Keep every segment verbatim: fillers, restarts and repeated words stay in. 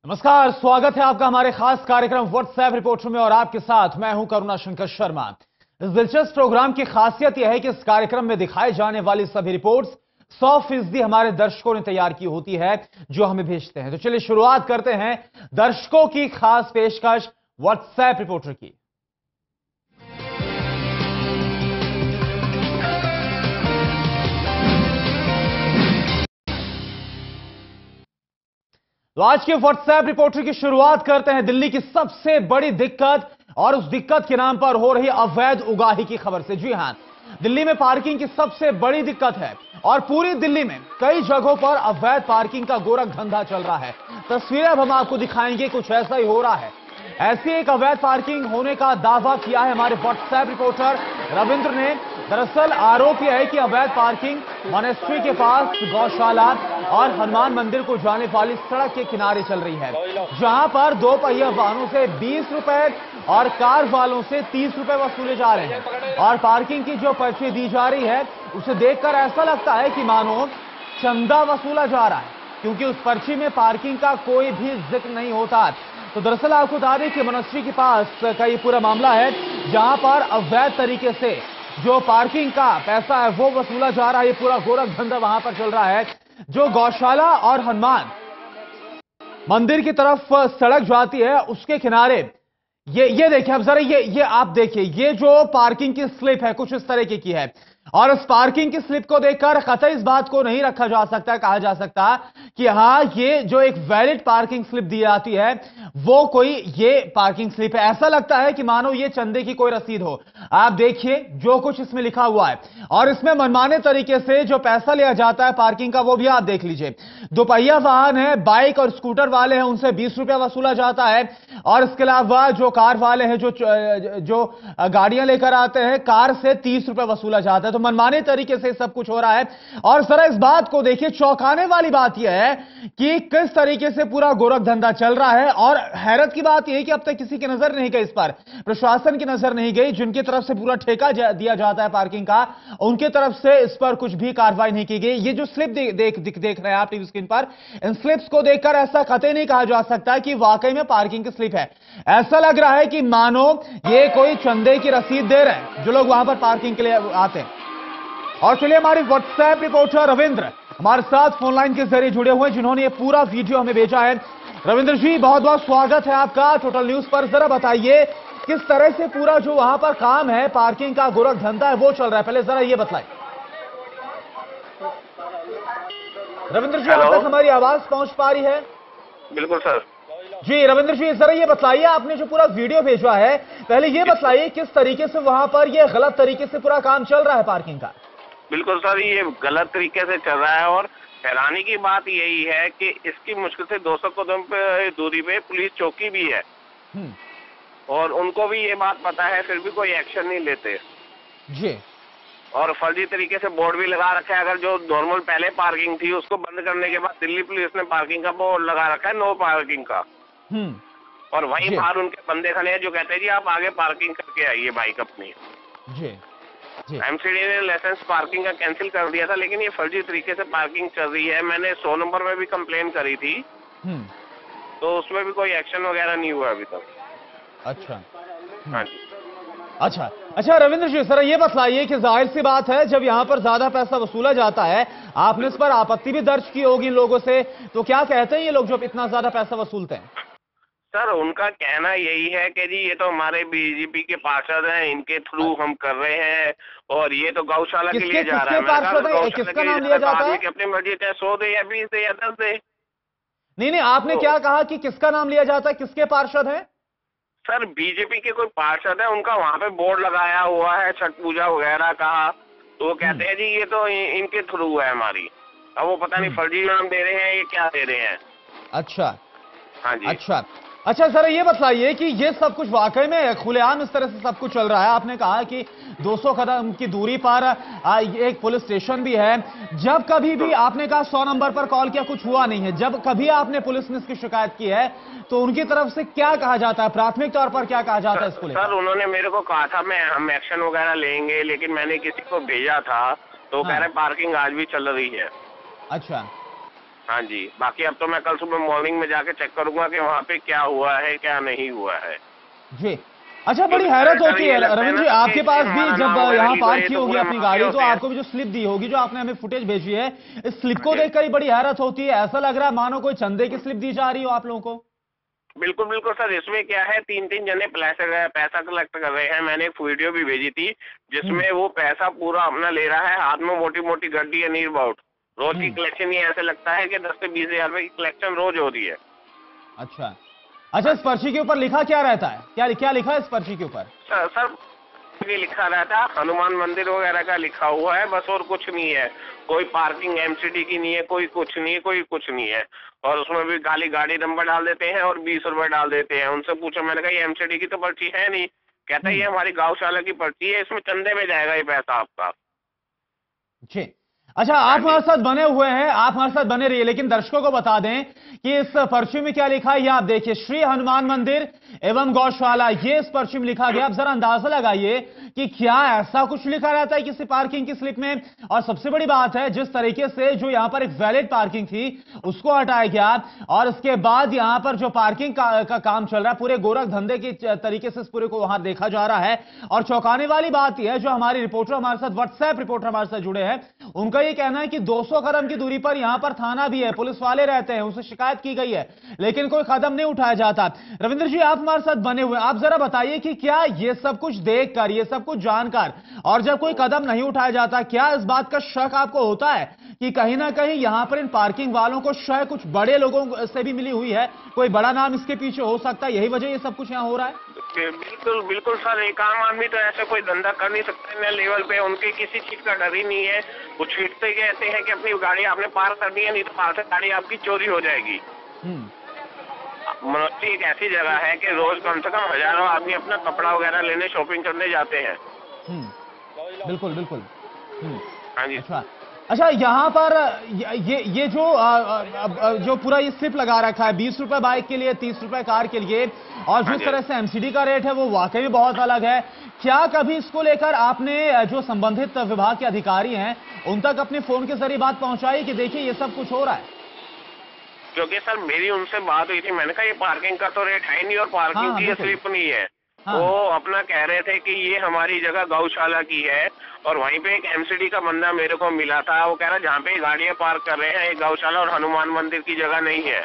नमस्कार, स्वागत है आपका हमारे खास कार्यक्रम व्हाट्सएप रिपोर्टर में और आपके साथ मैं हूं करुणा शंकर शर्मा। इस दिलचस्प प्रोग्राम की खासियत यह है कि इस कार्यक्रम में दिखाई जाने वाली सभी रिपोर्ट्स सौ फीसदी हमारे दर्शकों ने तैयार की होती है जो हमें भेजते हैं। तो चलिए शुरुआत करते हैं दर्शकों की खास पेशकश व्हाट्सएप रिपोर्टर की। तो आज के व्हाट्सएप रिपोर्टर की शुरुआत करते हैं दिल्ली की सबसे बड़ी दिक्कत और उस दिक्कत के नाम पर हो रही अवैध उगाही की खबर से। जी हां, दिल्ली में पार्किंग की सबसे बड़ी दिक्कत है और पूरी दिल्ली में कई जगहों पर अवैध पार्किंग का गोरख धंधा चल रहा है। तस्वीरें अब हम आपको दिखाएंगे, कुछ ऐसा ही हो रहा है। ऐसी एक अवैध पार्किंग होने का दावा किया है हमारे व्हाट्सएप रिपोर्टर रविंद्र ने। दरअसल आरोप यह है कि अवैध पार्किंग मॉनेस्ट्री के पास, गौशाला और हनुमान मंदिर को जाने वाली सड़क के किनारे चल रही है, जहां पर दो पहिया वाहनों से बीस रुपए और कार वालों से तीस रुपए वसूले जा रहे हैं। और पार्किंग की जो पर्ची दी जा रही है उसे देखकर ऐसा लगता है कि मानो चंदा वसूला जा रहा है, क्योंकि उस पर्ची में पार्किंग का कोई भी जिक्र नहीं होता। तो दरअसल आपको बता दें कि मॉनेस्ट्री के पास का ये पूरा मामला है, जहां पर अवैध तरीके से जो पार्किंग का पैसा है वो वसूला जा रहा है। ये पूरा गोरख धंधा वहां पर चल रहा है। जो गौशाला और हनुमान मंदिर की तरफ सड़क जाती है उसके किनारे ये ये देखिए अब जरा ये ये आप देखिए, ये जो पार्किंग की स्लिप है कुछ इस तरीके की है और इस पार्किंग की स्लिप को देखकर कतई इस बात को नहीं रखा जा सकता, कहा जा सकता कि हां ये जो एक वैलिड पार्किंग स्लिप दी जाती है वो कोई ये पार्किंग स्लिप है। ऐसा लगता है कि मानो ये चंदे की कोई रसीद हो। आप देखिए जो कुछ इसमें लिखा हुआ है और इसमें मनमाने तरीके से जो पैसा लिया जाता है पार्किंग का वो भी आप देख लीजिए। दोपहिया वाहन है, बाइक और स्कूटर वाले हैं, उनसे बीस रुपया वसूला जाता है और इसके अलावा जो कार वाले हैं, जो जो गाड़ियां लेकर आते हैं, कार से तीस रुपए वसूला जाता है। तो मनमाने तरीके से सब कुछ हो रहा है। और जरा इस बात को देखिए, चौंकाने वाली बात यह है कि किस तरीके से पूरा गोरख धंधा चल रहा है। और हैरत की बात यह है कि अब तक किसी की नजर नहीं गई इस पर, प्रशासन की नजर नहीं गई। जिनकी तरफ से पूरा ठेका दिया जाता है पार्किंग का, उनके तरफ से इस पर कुछ भी कार्रवाई नहीं की गई। ये जो स्लिप देख देख देख, देख रहे हैं आप टीवी स्क्रीन पर, इन स्लिप्स को देखकर ऐसा कतई नहीं कहा जा सकता कि वाकई में पार्किंग की स्लिप है। ऐसा लग रहा है कि मानो ये कोई चंदे की रसीद दे रहे हैं जो लोग वहां पर पार्किंग के लिए आते हैं। और चलिए हमारे व्हाट्सएप रिपोर्टर रविंद्र हमारे साथ फोनलाइन के जरिए जुड़े हुए हैं, जिन्होंने ये पूरा वीडियो हमें भेजा है। रविंद्र जी, बहुत बहुत स्वागत है आपका टोटल न्यूज पर। जरा बताइए किस तरह से पूरा जो वहां पर काम है, पार्किंग का गोरख धंधा है, वो चल रहा है, पहले जरा ये बताइए। रविंद्र जी, अब तक हमारी आवाज पहुंच पा रही है? बिल्कुल सर जी। रविंद्र जी, जरा ये बताइए, आपने जो पूरा वीडियो भेजा है, पहले ये बताइए किस तरीके से वहां पर ये गलत तरीके से पूरा काम चल रहा है पार्किंग का? बिल्कुल सर, ये गलत तरीके से चल रहा है और हैरानी की बात यही है कि इसकी मुश्किल से दो सौ कदम पे दूरी पे पुलिस चौकी भी है और उनको भी ये बात पता है, फिर भी कोई एक्शन नहीं लेते जी। और फर्जी तरीके से बोर्ड भी लगा रखा है। अगर जो नॉर्मल पहले पार्किंग थी उसको बंद करने के बाद दिल्ली पुलिस ने पार्किंग का बोर्ड लगा रखा है, नो पार्किंग का। और वहीं बाहर उनके बंदे खड़े हैं जो कहते हैं जी आप आगे पार्किंग करके आइए बाइक अपनी। जी एमसीडी ने लाइसेंस पार्किंग का कैंसिल कर दिया था, लेकिन ये फर्जी तरीके से पार्किंग चल रही है। मैंने सौ नंबर में भी कंप्लेन करी थी तो उसमें भी कोई एक्शन वगैरह नहीं हुआ अभी तक। अच्छा, हाँ जी। अच्छा अच्छा रविंद्र जी, सर ये बताइए कि जाहिर सी बात है जब यहां पर ज्यादा पैसा वसूला जाता है, आपने इस पर आपत्ति भी दर्ज की होगी इन लोगों से, तो क्या कहते हैं ये लोग जो इतना ज्यादा पैसा वसूलते हैं? सर उनका कहना यही है कि जी ये तो हमारे बीजेपी के पार्षद हैं, इनके थ्रू हम कर रहे हैं और ये तो गौशाला के लिए जा रहा है। किसका नाम लिया जाता है? अपनी मर्जी चाहे सौ दे या बीस दे या दस दे। नहीं नहीं, आपने तो क्या कहा कि किसका नाम लिया जाता है, किसके पार्षद है? सर बीजेपी के कोई पार्षद है, उनका वहाँ पे बोर्ड लगाया हुआ है छठ पूजा वगैरह का, तो वो कहते हैं जी ये तो इनके थ्रू है हमारी। अब वो पता नहीं फर्जी नाम दे रहे हैं ये क्या दे रहे हैं। अच्छा हाँ जी। अच्छा अच्छा सर ये बताइए कि ये सब कुछ वाकई में खुलेआम इस तरह से सब कुछ चल रहा है? आपने कहा कि दो सौ कदम की दूरी पर एक पुलिस स्टेशन भी है। जब कभी भी आपने कहा सौ नंबर पर कॉल किया, कुछ हुआ नहीं है, जब कभी आपने पुलिस में इसकी शिकायत की है तो उनकी तरफ से क्या कहा जाता है, प्राथमिक तौर पर क्या कहा जाता है इसको लेकर? सर उन्होंने मेरे को कहा था मैं हम एक्शन वगैरह लेंगे, लेकिन मैंने किसी को भेजा था तो कह रहे पार्किंग आज भी चल रही है। अच्छा हाँ जी, बाकी अब तो मैं कल सुबह मॉर्निंग में जाके चेक करूंगा कि वहाँ पे क्या हुआ है क्या नहीं हुआ है जी। अच्छा, बड़ी हैरत होती है रविंद्र जी, आपके पास भी जब यहाँ पार्क की होगी अपनी गाड़ी तो आपको भी जो स्लिप दी होगी, जो आपने हमें फुटेज भेजी है, इस स्लिप को देखकर ही बड़ी हैरत होती है। ऐसा लग रहा है मानो कोई चंदे की स्लिप दी जा रही हो आप लोगों को। बिल्कुल बिल्कुल सर, इसमें क्या है, तीन तीन जने पैसा पैसा कलेक्ट कर रहे हैं। मैंने एक वीडियो भी भेजी थी जिसमें वो पैसा पूरा अपना ले रहा है, हाथ में मोटी मोटी गड्डी है, नीर बाउट। रोज की कलेक्शन ही ऐसे लगता है कि दस से बीस हजार रुपए की कलेक्शन रोज हो रही है। अच्छा अच्छा, इस पर्ची के ऊपर लिखा क्या रहता है, क्या क्या लिखा है इस पर्ची के ऊपर? सर सर लिखा रहता है हनुमान मंदिर वगैरह का लिखा हुआ है बस, और कुछ नहीं है। कोई पार्किंग एमसीडी की नहीं है, कोई कुछ नहीं है, कोई कुछ नहीं है। और उसमें भी गाली गाड़ी नंबर डाल देते हैं और बीस रुपए डाल देते हैं। उनसे पूछा, मैंने कहा ये एमसीडी की तो पर्ची है नहीं। कहता है ये हमारी गौशाला की पर्ची है, इसमें चंदे में जाएगा ये पैसा आपका। जी। अच्छा, आप हमारे साथ बने हुए हैं, आप हमारे साथ बने रहिए, लेकिन दर्शकों को बता दें कि इस पर्ची में क्या लिखा है। ये आप देखिए, श्री हनुमान मंदिर एवं गौशाला, ये इस पर्ची में लिखा गया। आप जरा अंदाजा लगाइए कि क्या ऐसा कुछ लिखा रहता है किसी पार्किंग की स्लिप में। और सबसे बड़ी बात है, जिस तरीके से जो यहां पर एक वैलिड पार्किंग थी उसको हटाया गया और उसके बाद यहां पर जो पार्किंग का, का काम चल रहा है पूरे गोरख धंधे के तरीके से इस पूरे को वहां देखा जा रहा है। और चौंकाने वाली बात यह है, जो हमारी रिपोर्टर हमारे साथ, व्हाट्सएप रिपोर्टर हमारे साथ जुड़े हैं, उनका ये कहना है कि दो सौ कदम की दूरी पर यहां पर थाना भी है, पुलिस वाले रहते हैं, उनसे शिकायत की गई है, लेकिन कोई कदम नहीं उठाया जाता। रविंद्र जी, आप हमारे साथ बने हुए, आप जरा बताइए कि क्या ये सब कुछ देखकर, ये सब कुछ जानकर और जब कोई कदम नहीं उठाया जाता, क्या इस बात का शक आपको होता है कि कहीं ना कहीं यहां पर इन पार्किंग वालों को शायद कुछ बड़े लोगों से भी मिली हुई है, कोई बड़ा नाम इसके पीछे हो सकता है, यही वजह ये सब कुछ यहां हो रहा है? बिल्कुल बिल्कुल सर, एक आम आदमी तो ऐसे कोई धंधा कर नहीं सकता है लेवल पे, उनके किसी चीज का डर ही नहीं है। वो छीटते कहते हैं कि अपनी गाड़ी आपने पार कर दी है, नहीं तो पार से गाड़ी आपकी चोरी हो जाएगी। मनोची एक ऐसी जगह है कि रोज कम से कम हजारों आदमी अपना कपड़ा वगैरह लेने, शॉपिंग करने जाते हैं। बिल्कुल बिल्कुल। हाँ जी। अच्छा अच्छा, यहाँ पर ये ये जो आ, आ, जो पूरा ये स्लिप लगा रखा है, बीस रुपए बाइक के लिए, तीस रुपए कार के लिए, और जिस तरह से एमसीडी का रेट है वो वाकई में बहुत अलग है। क्या कभी इसको लेकर आपने जो संबंधित विभाग के अधिकारी हैं उन तक अपने फोन के जरिए बात पहुंचाई कि देखिए ये सब कुछ हो रहा है? क्योंकि सर मेरी उनसे बात हुई थी, मैंने कहा ये पार्किंग का तो रेट है नहीं और पार्किंग हाँ, की स्लिप नहीं है। हाँ। वो अपना कह रहे थे कि ये हमारी जगह गौशाला की है, और वहीं पे एक एमसीडी का बंदा मेरे को मिला था, वो कह रहा जहाँ पे गाड़ियां पार्क कर रहे हैं ये गौशाला और हनुमान मंदिर की जगह नहीं है।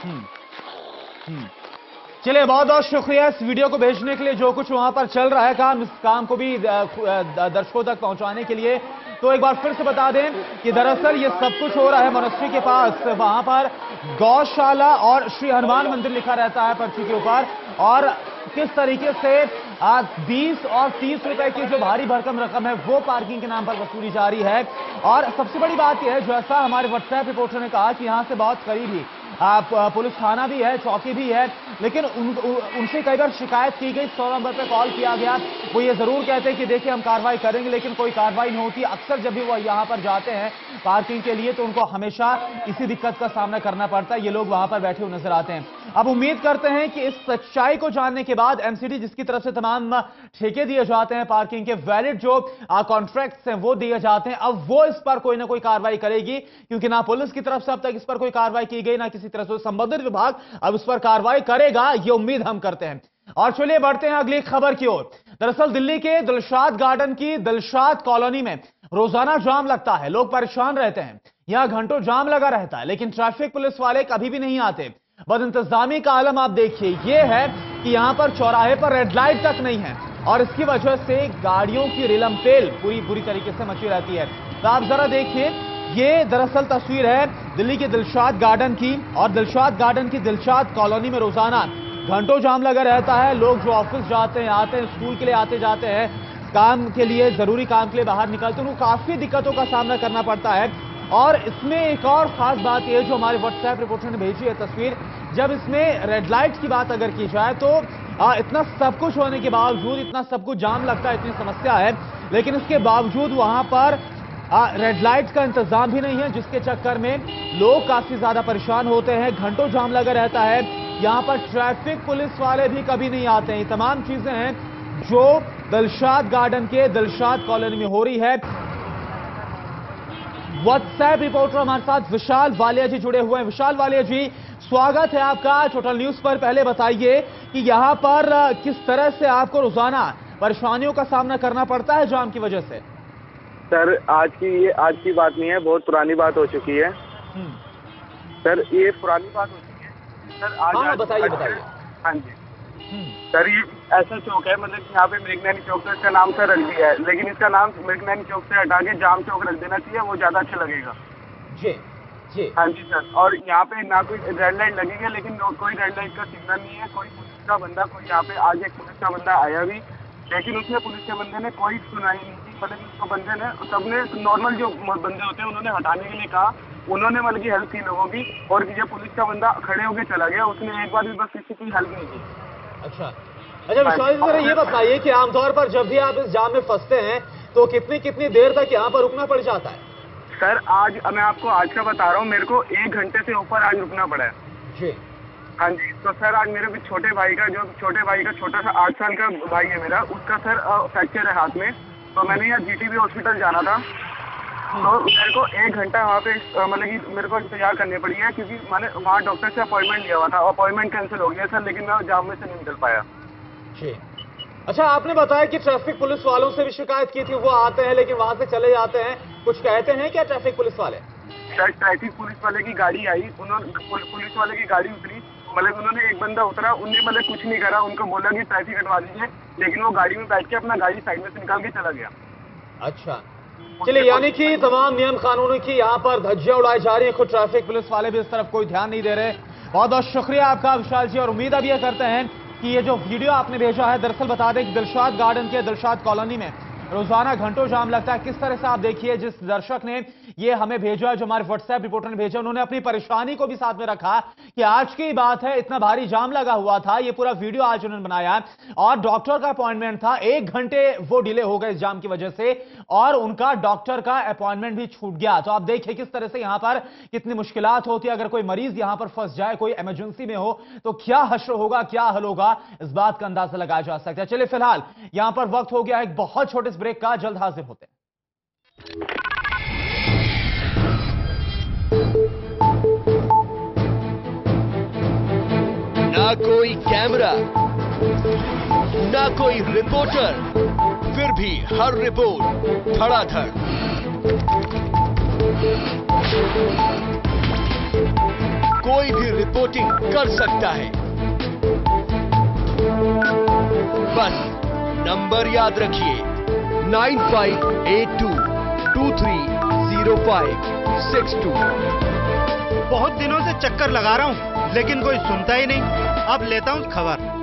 चलिए, बहुत बहुत शुक्रिया इस वीडियो को भेजने के लिए। जो कुछ वहां पर चल रहा है काम, इस काम को भी दर्शकों तक पहुंचाने के लिए, तो एक बार फिर से बता दें कि दरअसल ये सब कुछ हो रहा है मोनेस्ट्री के पास। वहां पर गौशाला और श्री हनुमान मंदिर लिखा रहता है पर्ची के ऊपर, और किस तरीके से आज बीस और तीस रुपए की जो भारी भरकम रकम है वो पार्किंग के नाम पर वसूली जा रही है। और सबसे बड़ी बात यह है, जैसा हमारे व्हाट्सएप रिपोर्टर ने कहा कि यहां से बहुत करीब ही आप पुलिस थाना भी है, चौकी भी है, लेकिन उन, उनसे कई बार शिकायत की गई, सौ नंबर पर कॉल किया गया, वो ये जरूर कहते हैं कि देखिए हम कार्रवाई करेंगे, लेकिन कोई कार्रवाई नहीं होती। अक्सर जब भी वो यहां पर जाते हैं पार्किंग के लिए तो उनको हमेशा इसी दिक्कत का सामना करना पड़ता है। ये लोग वहां पर बैठे हुए नजर आते हैं। अब उम्मीद करते हैं कि इस सच्चाई को जानने के बाद एमसीडी जिसकी तरफ से तमाम ठेके दिए जाते हैं, पार्किंग के वैलिड जो कॉन्ट्रैक्ट्स हैं वो दिए जाते हैं, अब वो इस पर कोई ना कोई कार्रवाई करेगी, क्योंकि ना पुलिस की तरफ से अब तक इस पर कोई कार्रवाई की गई, ना किसी तरह से संबंधित विभाग अब इस पर कार्रवाई करेगा, ये उम्मीद हम करते हैं। और चलिए बढ़ते हैं अगली खबर की ओर। दरअसल दिल्ली के दिलशाद गार्डन की दिलशाद कॉलोनी में रोजाना जाम लगता है, लोग परेशान रहते हैं, यहां घंटों जाम लगा रहता है, लेकिन ट्रैफिक पुलिस वाले कभी भी नहीं आते। बदइंतजामी का आलम आप देखिए, यह है कि यहां पर चौराहे पर रेड लाइट तक नहीं है, और इसकी वजह से गाड़ियों की रिलमपेल पूरी बुरी तरीके से मची रहती है। तो आप जरा देखिए, ये दरअसल तस्वीर है दिल्ली के दिलशाद गार्डन की, और दिलशाद गार्डन की दिलशाद कॉलोनी में रोजाना घंटों जाम लगा रहता है। लोग जो ऑफिस जाते हैं, आते हैं, स्कूल के लिए आते जाते हैं, काम के लिए, जरूरी काम के लिए बाहर निकलते हैं, उनको काफी दिक्कतों का सामना करना पड़ता है। और इसमें एक और खास बात यह जो हमारे व्हाट्सएप रिपोर्टर ने भेजी है तस्वीर, जब इसमें रेड लाइट की बात अगर की जाए तो आ, इतना सब कुछ होने के बावजूद, इतना सब कुछ जाम लगता है, इतनी समस्या है, लेकिन इसके बावजूद वहां पर रेड लाइट का इंतजाम भी नहीं है, जिसके चक्कर में लोग काफी ज्यादा परेशान होते हैं, घंटों जाम लगा रहता है। यहां पर ट्रैफिक पुलिस वाले भी कभी नहीं आते हैं। ये तमाम चीजें हैं जो दिलशाद गार्डन के दिलशाद कॉलोनी में हो रही है। व्हाट्सएप रिपोर्टर हमारे साथ विशाल वालिया जी जुड़े हुए हैं। विशाल वालिया जी, स्वागत है आपका टोटल न्यूज पर। पहले बताइए कि यहां पर किस तरह से आपको रोजाना परेशानियों का सामना करना पड़ता है जाम की वजह से? सर आज की ये आज की बात नहीं है, बहुत पुरानी बात हो चुकी है। सर ये पुरानी बात हो चुकी है सर। आज हाँ, बताइए बताइए। हाँ जी सर, ये ऐसा चौक है, मतलब कि यहाँ पे मृगनैनी चौक से इसका नाम सर रख दिया है, लेकिन इसका नाम मृगनैनी चौक से हटा के जाम चौक रख देना चाहिए, वो ज्यादा अच्छा लगेगा। जी जी हाँ जी सर। और यहाँ पे ना कोई रेड लाइट लगेगी है, लेकिन कोई रेड लाइट का सिग्नल नहीं है। कोई पुलिस का बंदा कोई यहाँ पे आज एक पुलिस का बंदा आया भी, लेकिन उसने पुलिस के बंदे ने कोई सुनाई नहीं की। मतलब उसको बंदे ने सबने नॉर्मल जो बंदे होते हैं उन्होंने हटाने के लिए कहा, उन्होंने मतलब की हेल्प की लोगों की, और जो पुलिस का बंदा खड़े होकर चला गया, उसने एक बार भी बस किसी की हेल्प नहीं की। अच्छा अच्छा विशाल जी, जरा ये बताइए कि आमतौर पर जब भी आप इस जाम में फंसते हैं तो कितनी कितनी देर तक यहाँ पर रुकना पड़ जाता है? सर आज मैं आपको आज का बता रहा हूँ, मेरे को एक घंटे से ऊपर आज रुकना पड़ा है जी। हाँ जी। तो सर आज मेरे भी छोटे भाई का जो छोटे भाई का छोटा सा आठ साल का भाई है मेरा, उसका सर फ्रैक्चर है हाथ में, तो मैंने यहाँ जीटीबी हॉस्पिटल जाना था, तो मेरे को एक घंटा वहाँ पे मतलब कि मेरे को इंतजार करनी पड़ी है, क्योंकि मैंने वहाँ डॉक्टर से अपॉइंटमेंट लिया हुआ था। अपॉइंटमेंट कैंसिल हो गया सर, लेकिन मैं जाम में से नहीं निकल पाया। जी। अच्छा, आपने बताया कि ट्रैफिक पुलिस वालों से भी शिकायत की थी, वो आते हैं लेकिन वहां से चले जाते हैं, कुछ कहते हैं क्या ट्रैफिक पुलिस वाले? सर ट्रैफिक पुलिस वाले की गाड़ी आई, उन्होंने पुलिस वाले की गाड़ी उतरी, मतलब उन्होंने एक बंदा उतरा, उनने मतलब कुछ नहीं करा, उनको बोला कि ट्रैफिक हटवा दीजिए, लेकिन वो गाड़ी में बैठ के अपना गाड़ी साइड में से निकाल के चला गया। अच्छा, चलिए, यानी कि तमाम नियम कानूनों की यहाँ पर धज्जियां उड़ाई जा रही है, खुद ट्रैफिक पुलिस वाले भी इस तरफ कोई ध्यान नहीं दे रहे। बहुत बहुत शुक्रिया आपका विशाल जी, और उम्मीद अब यह करते हैं कि ये जो वीडियो आपने भेजा है, दरअसल बता दें कि दिलशाद गार्डन के दिलशाद कॉलोनी में रोजाना घंटों जाम लगता है। किस तरह से आप देखिए, जिस दर्शक ने ये हमें भेजा, जो हमारे व्हाट्सएप रिपोर्टर ने भेजा, उन्होंने अपनी परेशानी को भी साथ में रखा कि आज की बात है, इतना भारी जाम लगा हुआ था। ये पूरा वीडियो आज उन्होंने बनाया और डॉक्टर का अपॉइंटमेंट था, एक घंटे वो डिले हो गए इस जाम की वजह से, और उनका डॉक्टर का अपॉइंटमेंट भी छूट गया। तो आप देखिए किस तरह से यहां पर कितनी मुश्किलात होती है। अगर कोई मरीज यहां पर फंस जाए, कोई इमरजेंसी में हो, तो क्या हश्र होगा, क्या हल होगा, इस बात का अंदाजा लगाया जा सकता है। चलिए, फिलहाल यहां पर वक्त हो गया एक बहुत छोटे से ब्रेक का, जल्द हाजिर होते हैं। ना कोई कैमरा, ना कोई रिपोर्टर, फिर भी हर रिपोर्ट धड़ाधड़। कोई भी रिपोर्टिंग कर सकता है, बस नंबर याद रखिए, nine five eight two two three zero five six two. बहुत दिनों से चक्कर लगा रहा हूँ, लेकिन कोई सुनता ही नहीं। अब लेता हूँ खबर।